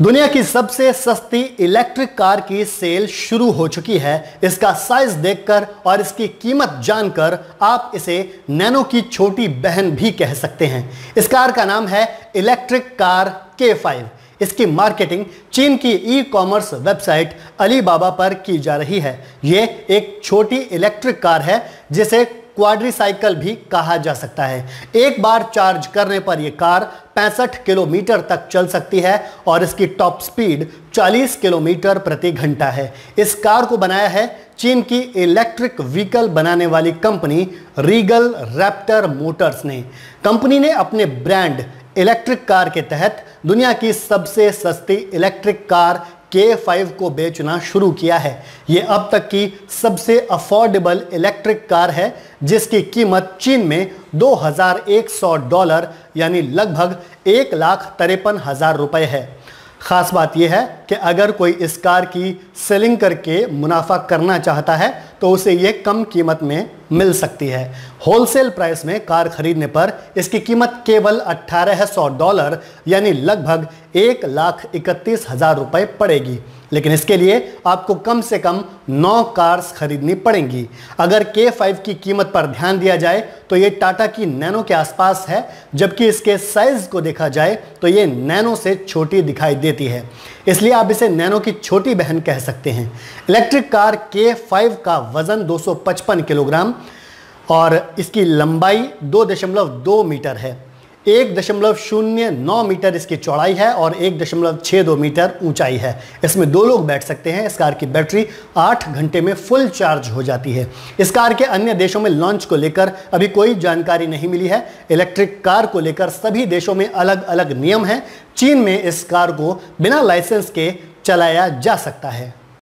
दुनिया की सबसे सस्ती इलेक्ट्रिक कार की सेल शुरू हो चुकी है। इसका साइज देखकर और इसकी कीमत जानकर आप इसे नैनो की छोटी बहन भी कह सकते हैं। इस कार का नाम है इलेक्ट्रिक कार K5। इसकी मार्केटिंग चीन की ई कॉमर्स वेबसाइट अलीबाबा पर की जा रही है। यह एक छोटी इलेक्ट्रिक कार है जिसे क्वाड्रीसाइकिल भी कहा जा सकता है। एक बार चार्ज करने पर यह कार 65 किलोमीटर तक चल सकती है और इसकी टॉप स्पीड 40 किलोमीटर प्रति घंटा है। इस कार को बनाया है चीन की इलेक्ट्रिक व्हीकल बनाने वाली कंपनी रीगल रैप्टर मोटर्स ने। कंपनी ने अपने ब्रांड इलेक्ट्रिक कार के तहत दुनिया की सबसे सस्ती इलेक्ट्रिक कार K5 को बेचना शुरू किया है। यह अब तक की सबसे अफोर्डेबल इलेक्ट्रिक कार है जिसकी कीमत चीन में $2100 यानी लगभग 1,53,000 रुपए है। खास बात यह है कि अगर कोई इस कार की सेलिंग करके मुनाफा करना चाहता है तो उसे यह कम कीमत में मिल सकती है। होलसेल प्राइस में कार खरीदने पर इसकी कीमत केवल $1800 यानी लगभग 1,31,000 रुपए पड़ेगी। लेकिन इसके लिए आपको कम से कम 9 कार्स खरीदनी पड़ेंगी। अगर K5 की कीमत पर ध्यान दिया जाए तो ये टाटा की नैनो के आसपास है, जबकि इसके साइज को देखा जाए तो ये नैनो से छोटी दिखाई देती है, इसलिए आप इसे नैनो की छोटी बहन कह सकते हैं। इलेक्ट्रिक कार K5 का वजन 255 किलोग्राम और इसकी लंबाई 2.2 मीटर है। 1.09 मीटर इसकी चौड़ाई है और 1.62 मीटर ऊंचाई है। इसमें 2 लोग बैठ सकते हैं। इस कार की बैटरी 8 घंटे में फुल चार्ज हो जाती है। इस कार के अन्य देशों में लॉन्च को लेकर अभी कोई जानकारी नहीं मिली है। इलेक्ट्रिक कार को लेकर सभी देशों में अलग अलग नियम हैं। चीन में इस कार को बिना लाइसेंस के चलाया जा सकता है।